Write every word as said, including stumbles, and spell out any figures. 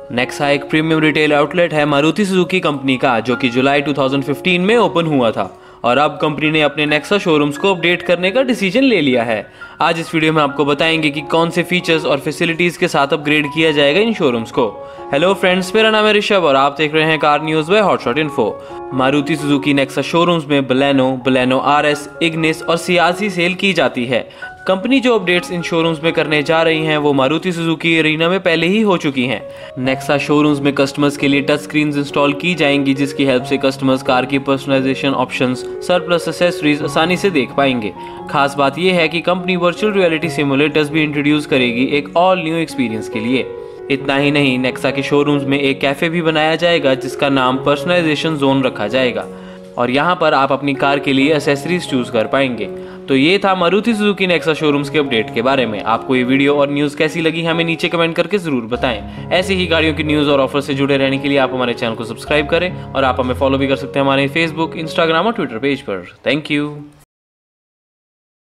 Nexa एक premium retail outlet है Maruti Suzuki company का, जो कि जुलाई दो हज़ार पंद्रह में ओपन हुआ था और अब कंपनी ने अपने नेक्सा शोरूम्स को अपडेट करने का डिसीजन ले लिया है। आज इस वीडियो में आपको बताएंगे कि कौन से फीचर्स और फैसिलिटीज के साथ अपग्रेड किया जाएगा इन शोरूम्स को। हेलो फ्रेंड्स, मेरा नाम है ऋषभ और आप देख रहे हैं car news by hotshot info. Maruti Suzuki Nexa showrooms में बलेनो, बलेनो आरएस, इग्निस और सियासी सेल की जाती है। कंपनी जो अपडेट्स इन शोरूम्स में करने जा रही हैं वो मारुति सुजुकी एरिना में पहले ही हो चुकी हैं। नेक्सा शोरूम्स में कस्टमर्स के लिए टच स्क्रीन्स इंस्टॉल की जाएंगी, जिसकी हेल्प से कस्टमर्स कार की पर्सनलाइजेशन ऑप्शंस, सरप्लस एक्सेसरीज आसानी से देख पाएंगे। खास बात यह है कि कंपनी वर्चुअल रियलिटी सिमुलेटर्स भी इंट्रोड्यूस करेगी एक ऑल न्यू एक्सपीरियंस के लिए। इतना ही नहीं, नेक्सा के शोरूम्स में एक कैफे भी बनाया जाएगा जिसका नाम पर्सनलाइजेशन जोन रखा जाएगा और यहाँ पर आप अपनी कार के लिए एक्सेसरीज चूज कर पाएंगे। तो ये था मारुति सुजुकी नेक्सा शोरूम्स के अपडेट के बारे में। आपको ये वीडियो और न्यूज़ कैसी लगी हमें नीचे कमेंट करके जरूर बताएं। ऐसे ही गाड़ियों की न्यूज़ और ऑफर से जुड़े रहने के लिए आप हमारे चैनल को सब्सक्राइब करें और आप हमें फॉलो भी कर सकते हैं हमारे फेसबुक, इंस्टाग्राम और ट्विटर पेज पर। Thank you.